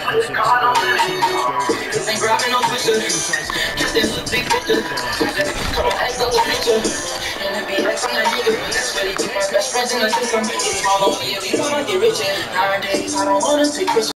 Cause ain't grabbing no pusher. Just this big picture. Come on, act up the picture. And it be like some nigga. That's really two my best friends in the system. It's all over, yeah, we wanna get richer. Nowadays, I don't wanna take risks.